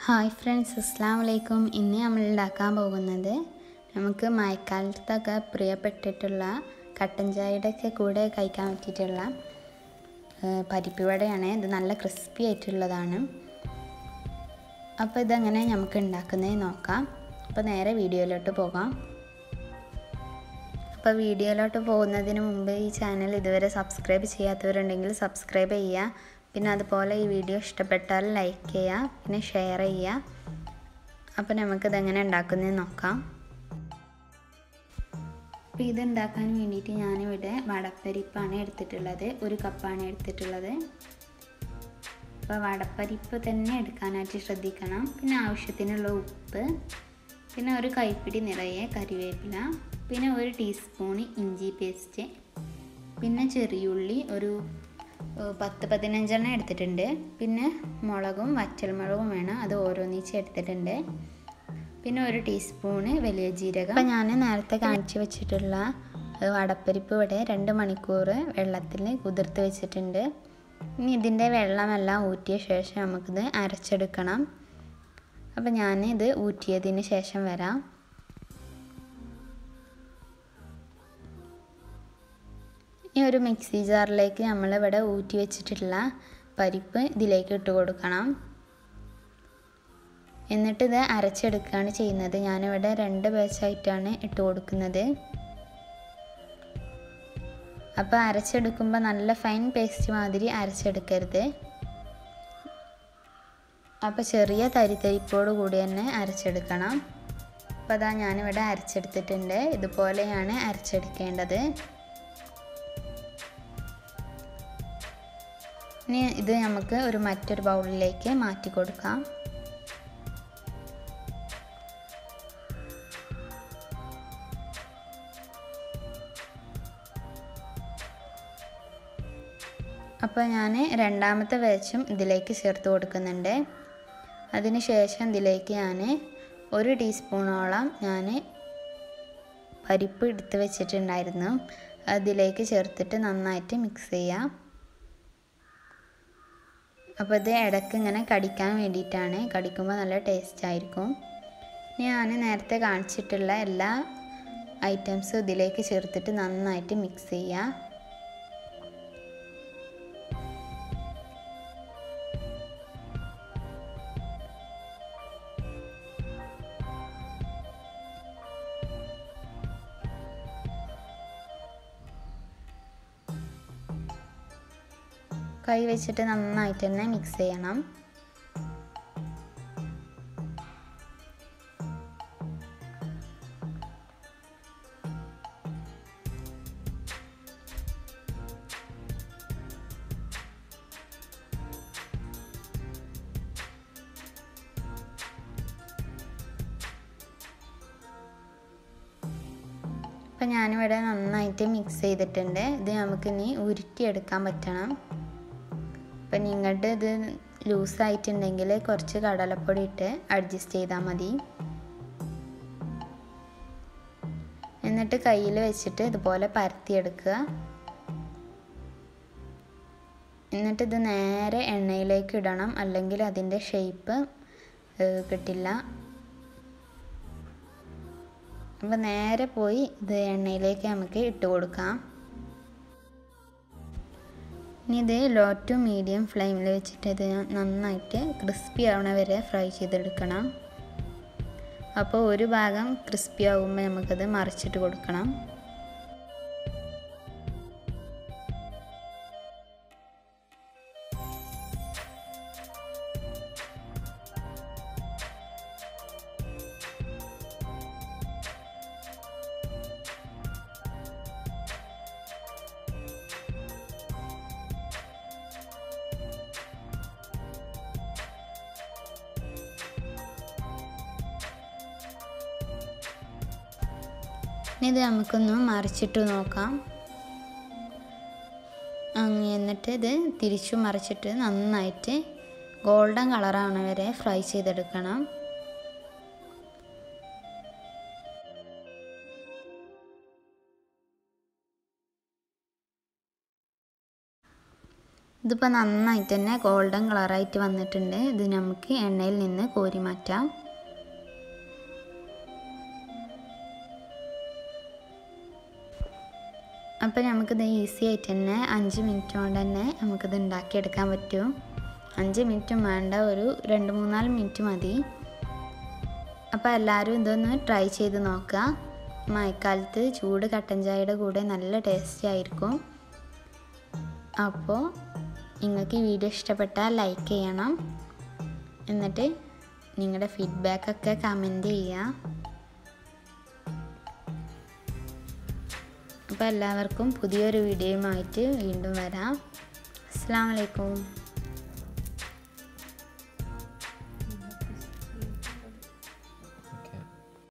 Hi friends, അസ്സലാമു അലൈക്കും. ഇന്ന് നമ്മൾ ഉണ്ടാക്കാൻ പോകുന്നത് നമുക്ക് മഴക്കാലത്തൊക്കെ പ്രിയപ്പെട്ടിട്ടുള്ള കട്ടൻ ചായയുടെയൊക്കെ കൂടെ കഴിക്കാൻ പറ്റിയിട്ടുള്ള പരിപ്പ് വടയാണ്. ഇത് നല്ല ക്രിസ്പി ആയിട്ടുള്ളതാണ്. അപ്പോൾ ഇതെങ്ങനെ നമുക്ക് ഉണ്ടാക്കുന്നത് നോക്കാം. അപ്പോൾ നേരെ വീഡിയോയിലോട്ട് പോകാം. അപ്പോൾ വീഡിയോയിലോട്ട് പോകുന്നതിന് മുമ്പ് ഈ ചാനൽ ഇതുവരെ സബ്സ്ക്രൈബ് ചെയ്യാത്തവരുണ്ടെങ്കിൽ സബ്സ്ക്രൈബ് ചെയ്യുക. പിന്നെ അതുപോലെ ഈ വീഡിയോ ഇഷ്ടപ്പെട്ടാൽ ലൈക്ക് ചെയ്യുക, പിന്നെ ഷെയർ ചെയ്യുക. അപ്പോൾ നമുക്കിതെങ്ങനെ ഉണ്ടാക്കുന്നത് നോക്കാം. അപ്പോൾ ഇതുണ്ടാക്കാൻ വേണ്ടിയിട്ട് ഞാനിവിടെ വടപ്പരിപ്പാണ് എടുത്തിട്ടുള്ളത്. 1 കപ്പാണ് എടുത്തിട്ടുള്ളത്. അപ്പോൾ വടപ്പരിപ്പ് തന്നെ എടുക്കാനായിട്ട് ശ്രദ്ധിക്കണം. പിന്നെ ആവശ്യത്തിനുള്ള ഉപ്പ്, പിന്നെ 1 കൈപ്പിടി നിറയെ കരിവേപ്പില, പിന്നെ 1 ടീസ്പൂൺ ഇഞ്ചി പേസ്റ്റ്, പിന്നെ ചെറിയുള്ളി ഒരു 10-15 എടുത്തിട്ടുണ്ട്. പിന്നെ മുളകും വറ്റൽമുളകും വേണം, അത് ഓരോന്നിച്ച് എടുത്തിട്ടുണ്ട്. പിന്നെ 1 ടീസ്പൂണ് വലിയ ജീരകം. അപ്പോൾ ഞാൻ നേരത്തെ കാണിച്ചു വെച്ചിട്ടുള്ള വടപ്പരിപ്പ് ഇവിടെ 2 മണിക്കൂർ വെള്ളത്തിൽ കുതിർത്ത് വെച്ചിട്ടുണ്ട്. ഇനി ഇതിൻ്റെ വെള്ളമെല്ലാം ഊറ്റിയ ശേഷം നമുക്കിത് അരച്ചെടുക്കണം. അപ്പോൾ ഞാനിത് ഊറ്റിയതിന് ശേഷം വരാം. ഈ ഒരു മിക്സി ജാറിലേക്ക് നമ്മളിവിടെ ഊറ്റി വെച്ചിട്ടുള്ള പരിപ്പ് ഇതിലേക്ക് ഇട്ട് കൊടുക്കണം. എന്നിട്ട് ഇത് അരച്ചെടുക്കുകയാണ് ചെയ്യുന്നത്. ഞാനിവിടെ 2 ബാച്ചായിട്ടാണ് ഇട്ട് കൊടുക്കുന്നത്. അപ്പോൾ അരച്ചെടുക്കുമ്പോൾ നല്ല ഫൈൻ പേസ്റ്റ് മാതിരി അരച്ചെടുക്കരുത്. അപ്പോൾ ചെറിയ തരിതരിപ്പോട് കൂടി തന്നെ അരച്ചെടുക്കണം. അപ്പോൾ അതാ ഞാനിവിടെ അരച്ചെടുത്തിട്ടുണ്ട്. ഇതുപോലെയാണ് അരച്ചെടുക്കേണ്ടത്. ഇനി ഇത് നമുക്ക് മറ്റൊരു ബൗളിലേക്ക് മാറ്റി കൊടുക്കാം. അപ്പോൾ ഞാൻ രണ്ടാമത്തെ ബാച്ചും ഇതിലേക്ക് ചേർത്ത് കൊടുക്കുന്നുണ്ട്. അതിന് ശേഷം ഇതിലേക്ക് ഞാൻ 1 ടീസ്പൂണോളം ഞാൻ പരിപ്പ് എടുത്ത് വെച്ചിട്ടുണ്ടായിരുന്നു. അതിലേക്ക് ചേർത്തിട്ട് നന്നായിട്ട് മിക്സ് ചെയ്യാം. അപ്പോൾ ഇത് ഇടയ്ക്ക് ഇങ്ങനെ കടിക്കാൻ വേണ്ടിയിട്ടാണ്. കടിക്കുമ്പോൾ നല്ല ടേസ്റ്റ് ആയിരിക്കും. ഞാൻ നേരത്തെ കാണിച്ചിട്ടുള്ള എല്ലാ ഐറ്റംസും ഇതിലേക്ക് ചേർത്തിട്ട് നന്നായിട്ട് മിക്സ് ചെയ്യുക. കൈ വെച്ചിട്ട് നന്നായിട്ട് തന്നെ മിക്സ് ചെയ്യണം. അപ്പം ഞാനിവിടെ നന്നായിട്ട് മിക്സ് ചെയ്തിട്ടുണ്ട്. ഇത് നമുക്കിനി ഉരുട്ടിയെടുക്കാൻ പറ്റണം. അപ്പം നിങ്ങളുടെ ഇത് ലൂസായിട്ടുണ്ടെങ്കിൽ കുറച്ച് കടലപ്പൊടി ഇട്ട് അഡ്ജസ്റ്റ് ചെയ്താൽ മതി. എന്നിട്ട് കയ്യിൽ വെച്ചിട്ട് ഇതുപോലെ പരത്തിയെടുക്കുക. എന്നിട്ട് ഇത് നേരെ എണ്ണയിലേക്ക് ഇടണം, അല്ലെങ്കിൽ അതിൻ്റെ ഷേപ്പ് കിട്ടില്ല. അപ്പം നേരെ പോയി ഇത് എണ്ണയിലേക്ക് നമുക്ക് ഇട്ട് കൊടുക്കാം. ഇനി ഇത് ലോ ടു മീഡിയം ഫ്ലെയിമിൽ വെച്ചിട്ട് ഇത് നന്നായിട്ട് ക്രിസ്പി ആവണ വരെ ഫ്രൈ ചെയ്തെടുക്കണം. അപ്പോൾ ഒരു ഭാഗം ക്രിസ്പി ആകുമ്പോൾ നമുക്കത് മറിച്ചിട്ട് കൊടുക്കണം. ഇനി ഇത് നമുക്കൊന്ന് മറിച്ചിട്ട് നോക്കാം. എന്നിട്ട് ഇത് തിരിച്ചു മറിച്ചിട്ട് നന്നായിട്ട് ഗോൾഡൻ കളറാവണ വരെ ഫ്രൈ ചെയ്തെടുക്കണം. ഇതിപ്പോൾ നന്നായിട്ട് തന്നെ ഗോൾഡൻ കളറായിട്ട് വന്നിട്ടുണ്ട്. ഇത് നമുക്ക് എണ്ണയിൽ നിന്ന് കോരി മാറ്റാം. അപ്പോൾ നമുക്കിത് ഈസി ആയിട്ട് തന്നെ 5 മിനിറ്റ് കൊണ്ട് തന്നെ നമുക്കിത് ഉണ്ടാക്കിയെടുക്കാൻ പറ്റും. 5 മിനിറ്റും വേണ്ട, ഒരു 2-3-4 മിനിറ്റ് മതി. അപ്പോൾ എല്ലാവരും ഇതൊന്ന് ട്രൈ ചെയ്ത് നോക്കുക. മഴക്കാലത്ത് ചൂട് കട്ടൻ ചായയുടെ കൂടെ നല്ല ടേസ്റ്റി ആയിരിക്കും. അപ്പോൾ നിങ്ങൾക്ക് ഈ വീഡിയോ ഇഷ്ടപ്പെട്ടാൽ ലൈക്ക് ചെയ്യണം. എന്നിട്ട് നിങ്ങളുടെ ഫീഡ്ബാക്കൊക്കെ കമൻറ്റ് ചെയ്യുക. അപ്പോൾ എല്ലാവർക്കും പുതിയൊരു വീഡിയോയുമായിട്ട് വീണ്ടും വരാം. അസ്സലാമു അലൈക്കും.